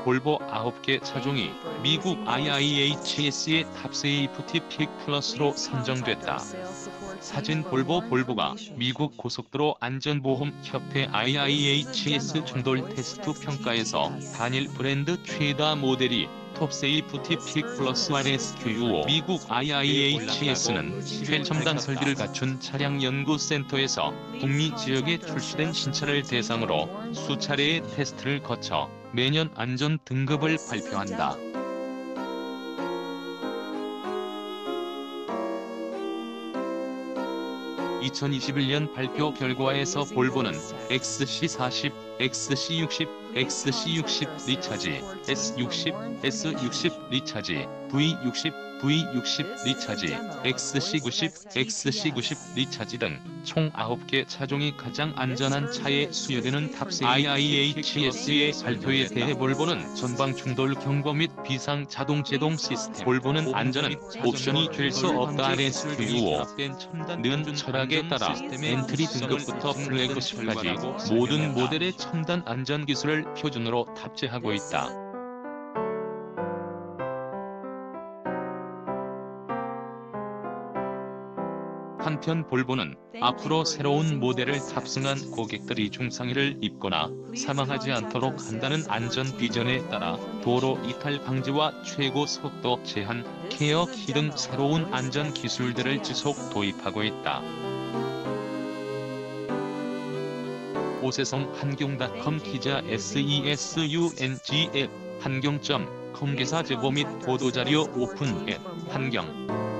볼보 9개 차종이 미국 IIHS의 탑세이프티 픽 플러스로 선정됐다. 사진 볼보가 미국 고속도로 안전보험 협회 IIHS 충돌 테스트 평가에서 단일 브랜드 최다 모델이 톱세이프티 픽 플러스 RSQO. 미국 IIHS는 최첨단 설비를 갖춘 차량 연구센터에서 북미 지역에 출시된 신차를 대상으로 수차례의 테스트를 거쳐 매년 안전 등급을 발표한다. 2021년 발표 결과에서 볼보는 XC40, XC60, XC60 리차지, S60, S60 리차지, V60, V60 리차지, XC90, XC90 리차지 등 총 9개 차종이 가장 안전한 차에 수여되는 탑세 IIHS의 발표에 대해 볼보는 전방 충돌 경보 및 비상 자동 제동 시스템. 볼보는 안전은 옵션이 될 수 없다. RSQO는 철학에 따라 엔트리 등급부터 플래그십까지 모든 모델의 첨단 안전 기술을 표준으로 탑재하고 있다. 한편 볼보는 앞으로 새로운 모델을 탑승한 고객들이 중상해를 입거나 사망하지 않도록 한다는 안전 비전에 따라 도로 이탈 방지와 최고 속도 제한, 케어 키 등 새로운 안전 기술들을 지속 도입하고 있다. 오세성 한경.com 기자 SESUNG 앱 한경.com 기사 제보 및 보도자료 오픈 앱 한경